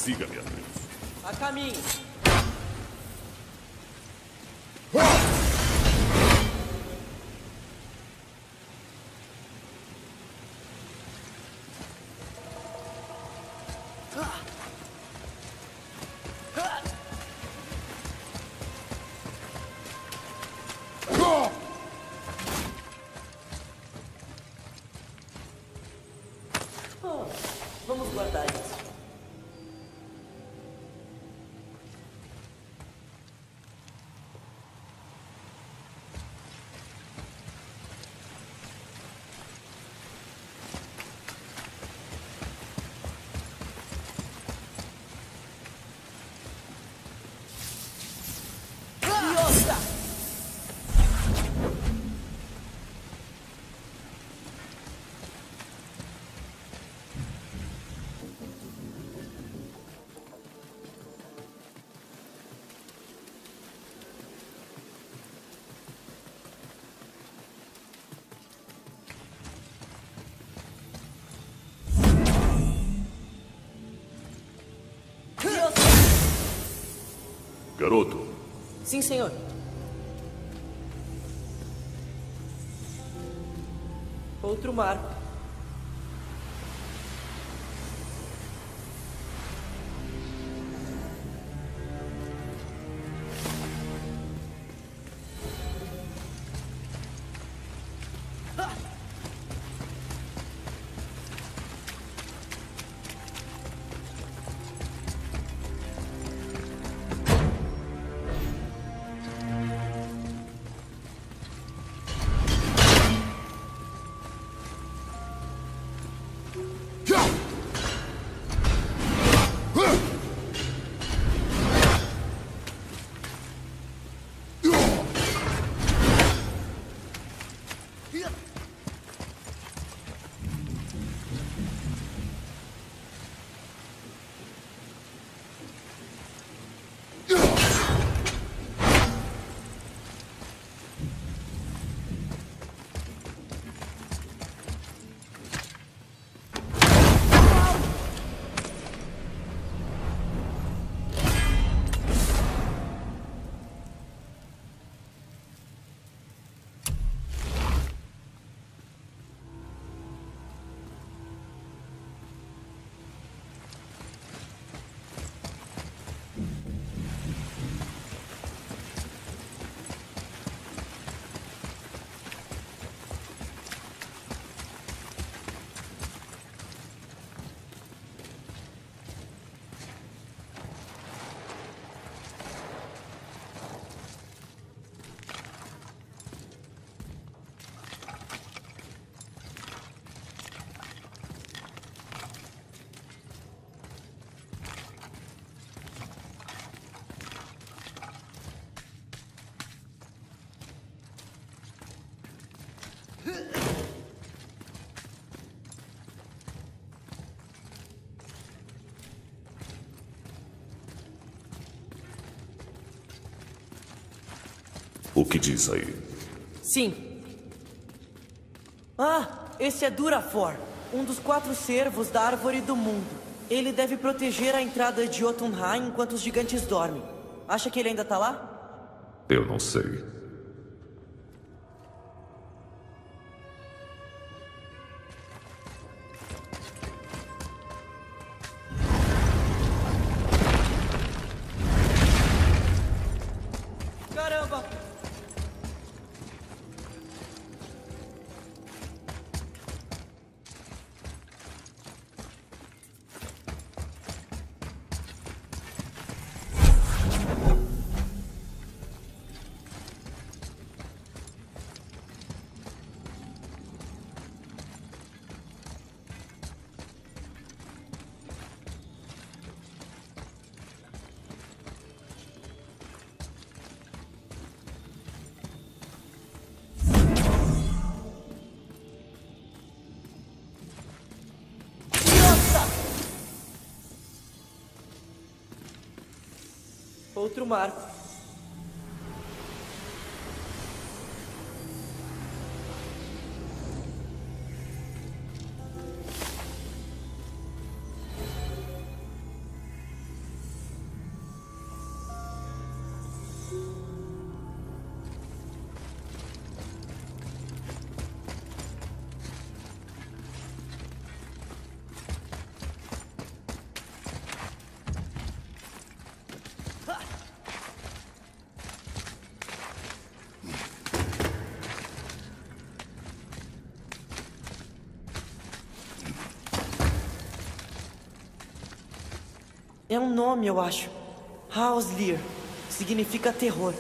Siga-me, Atreus. A caminho. Vamos guardar isso. Garoto. Sim, senhor. Outro marco. O que diz aí? Sim. Ah, esse é Durafor, um dos 4 servos da Árvore do Mundo. Ele deve proteger a entrada de Jotunheim enquanto os gigantes dormem. Acha que ele ainda tá lá? Eu não sei. Caramba! Outro marco. É um nome, eu acho. Hauslir. Significa terror.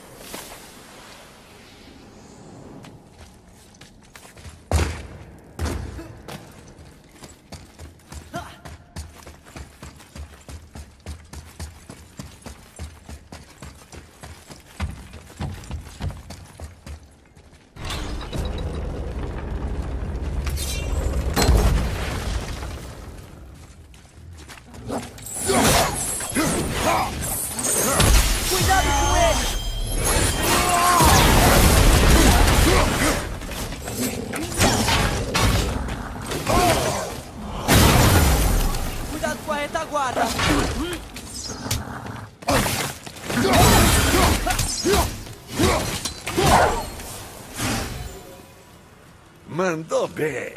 Cuidado com ele! Cuidado com a retaguarda! Mandou bem.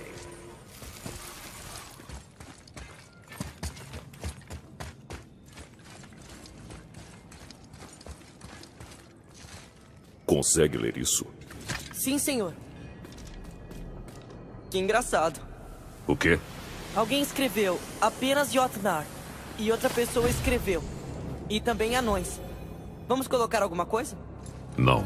Consegue ler isso? Sim, senhor. Que engraçado. O quê? Alguém escreveu apenas Jotnar. E outra pessoa escreveu. E também anões. Vamos colocar alguma coisa? Não.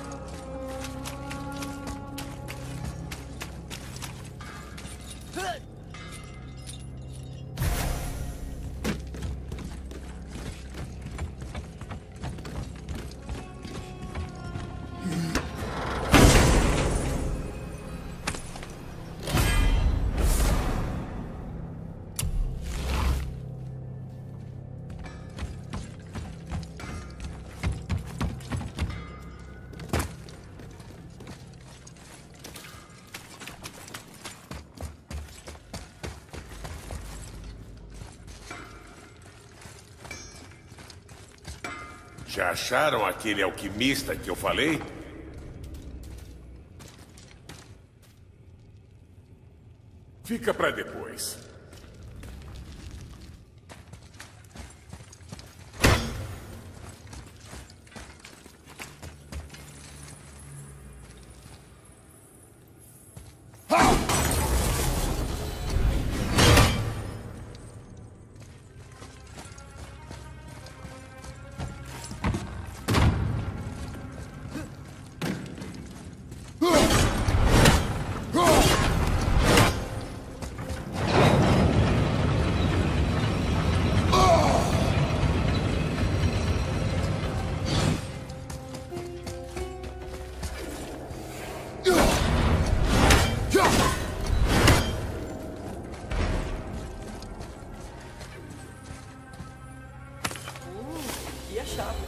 Já acharam aquele alquimista que eu falei? Fica pra depois. E a chave.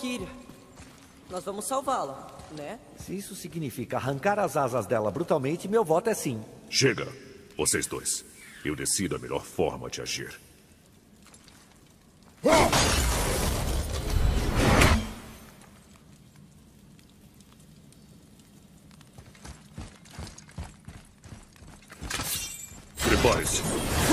valquíria. Nós vamos salvá-la, né? Se isso significa arrancar as asas dela brutalmente, meu voto é sim. Chega, vocês dois. Eu decido a melhor forma de agir. Prepare-se.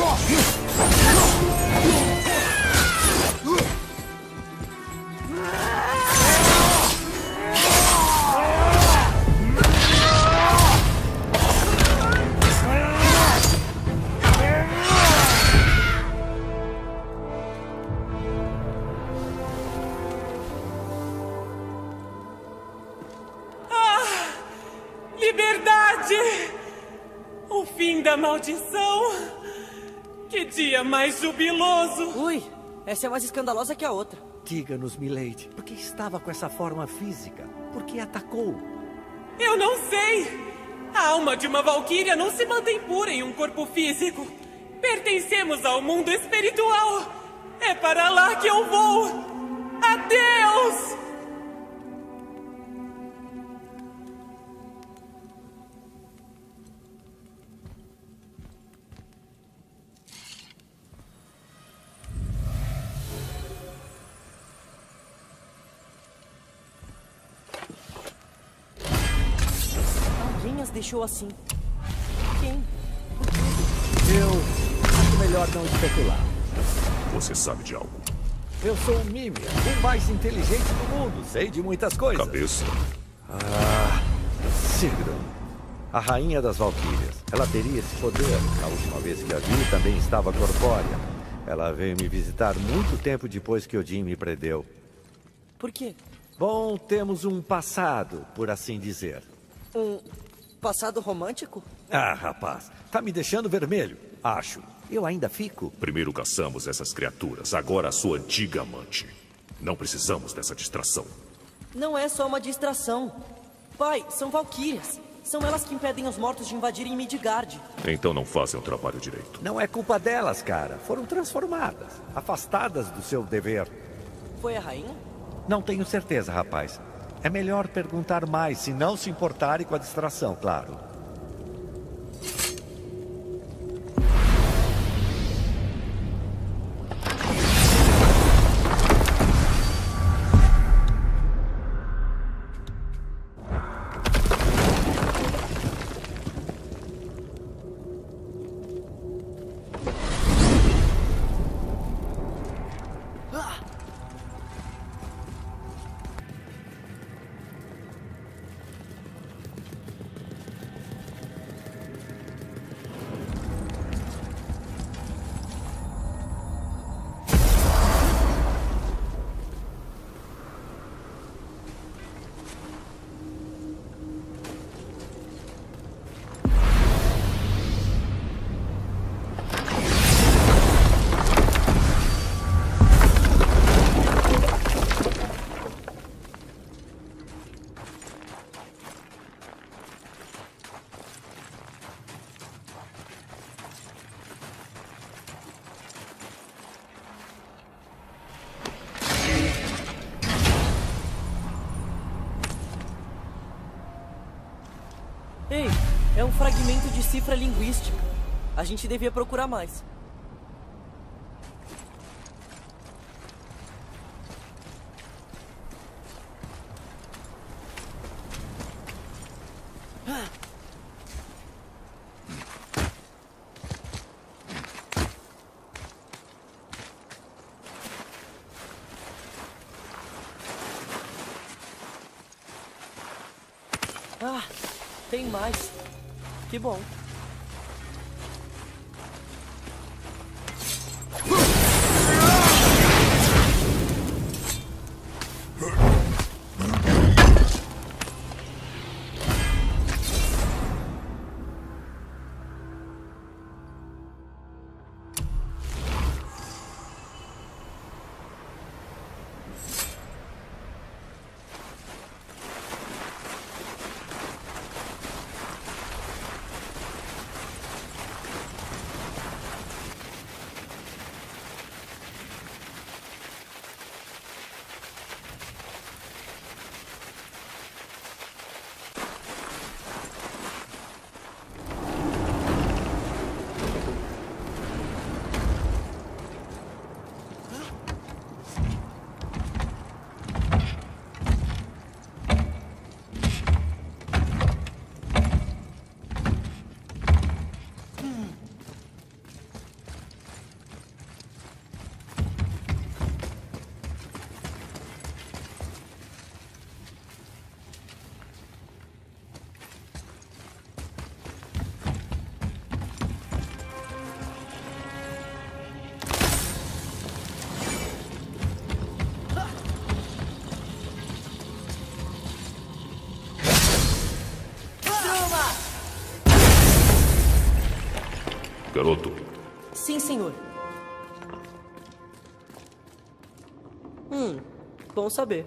Liberdade! O fim da maldição! Que dia mais jubiloso! Ui, essa é mais escandalosa que a outra. Diga-nos, milady, por que estava com essa forma física? Por que atacou? Eu não sei! A alma de uma valquíria não se mantém pura em um corpo físico. Pertencemos ao mundo espiritual. É para lá que eu vou! Adeus! Alguém as deixou assim. Quem? Eu acho melhor não especular. Você sabe de algo. Eu sou o Mimir, o mais inteligente do mundo. Sei de muitas coisas. Cabeça. Sigrun, a rainha das valquírias. Ela teria esse poder. A última vez que a vi também estava corpórea. Ela veio me visitar muito tempo depois que Odin me prendeu. Por quê? Bom, temos um passado, por assim dizer. Um passado romântico? Ah, rapaz, tá me deixando vermelho, acho. Eu ainda fico. Primeiro caçamos essas criaturas, agora a sua antiga amante. Não precisamos dessa distração. Não é só uma distração. Pai, são valquírias. São elas que impedem os mortos de invadirem Midgard. Então não fazem o trabalho direito. Não é culpa delas, cara. Foram transformadas, afastadas do seu dever. Foi a rainha? Não tenho certeza, rapaz. É melhor perguntar mais, se não se importarem com a distração, claro. Ei, é um fragmento de cifra linguística. A gente devia procurar mais. Ah, tem mais. Que bom. garoto? Sim, senhor. Bom saber.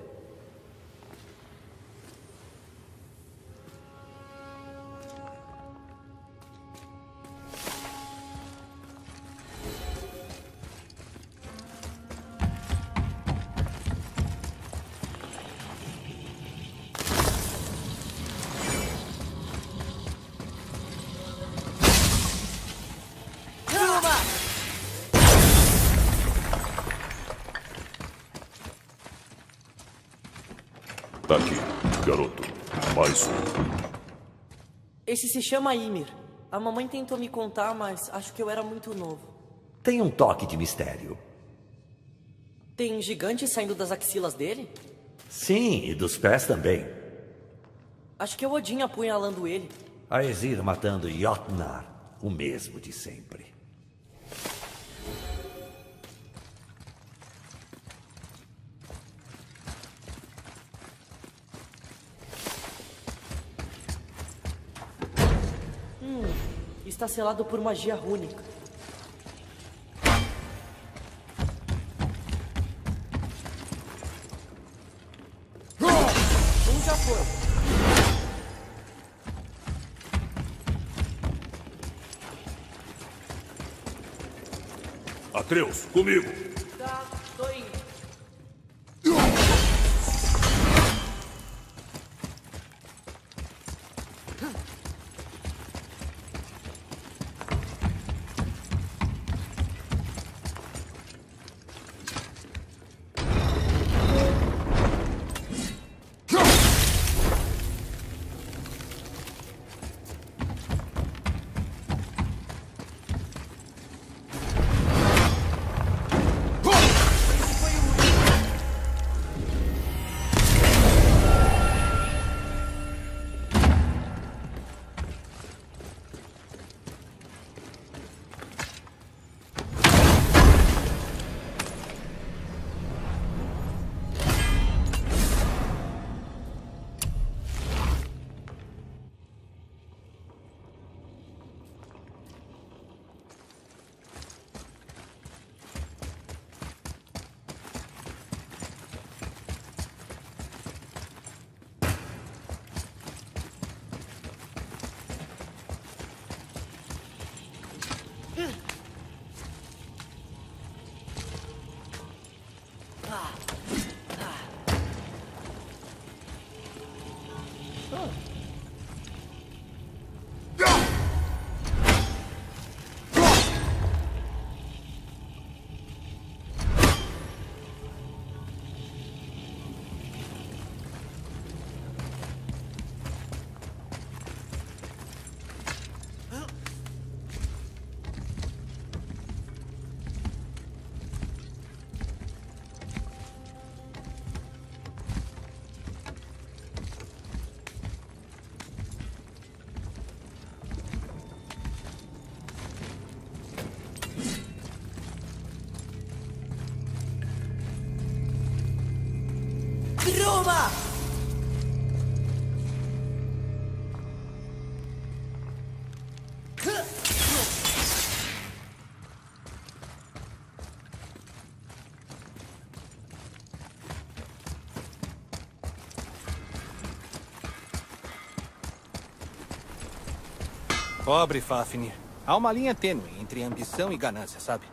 Tá aqui, garoto. Mais um. Esse se chama Ymir. A mamãe tentou me contar, mas acho que eu era muito novo. Tem um toque de mistério. Tem gigantes saindo das axilas dele? Sim, e dos pés também. Acho que é o Odin apunhalando ele. Aesir matando Jotnar, o mesmo de sempre. Está selado por magia rúnica. Já foi. Atreus, comigo. Tá, tô indo. Roma! Pobre Fafnir. Há uma linha tênue entre ambição e ganância, sabe?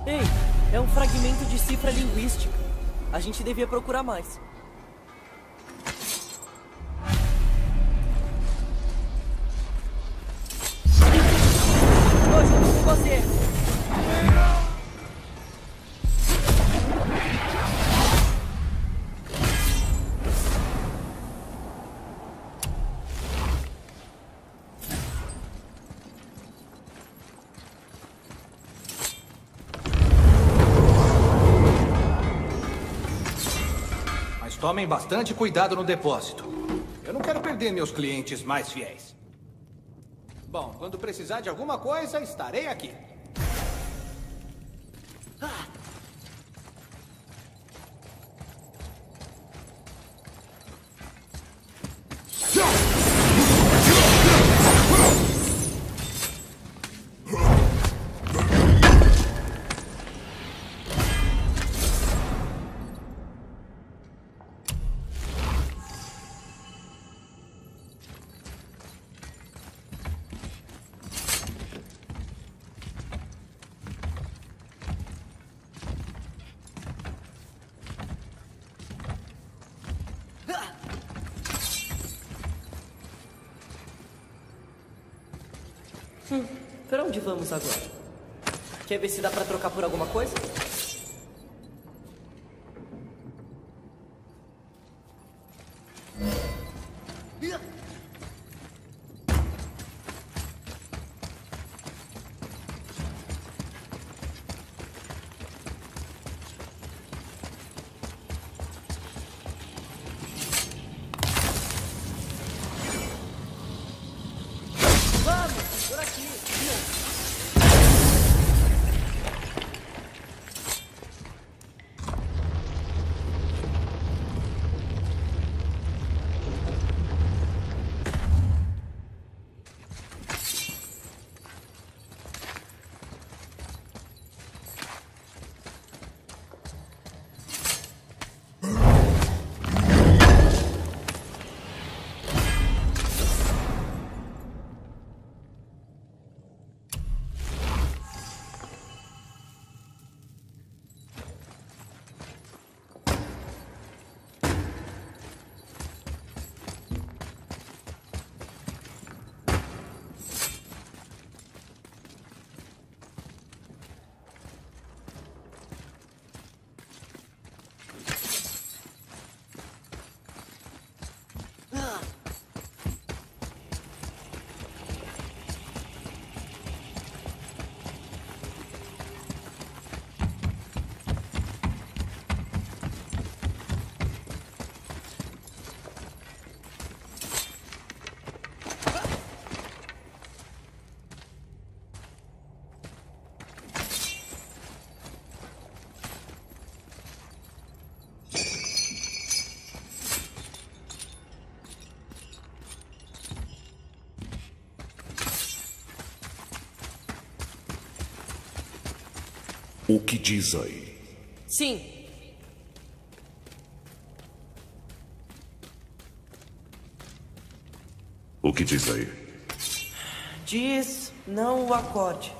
Ei, é um fragmento de cifra linguística. A gente devia procurar mais. Tô junto com você. Tomem bastante cuidado no depósito. Eu não quero perder meus clientes mais fiéis. Bom, quando precisar de alguma coisa, estarei aqui. Pra onde vamos agora? Quer ver se dá pra trocar por alguma coisa? O que diz aí? Sim. O que diz aí? Diz não o acorde.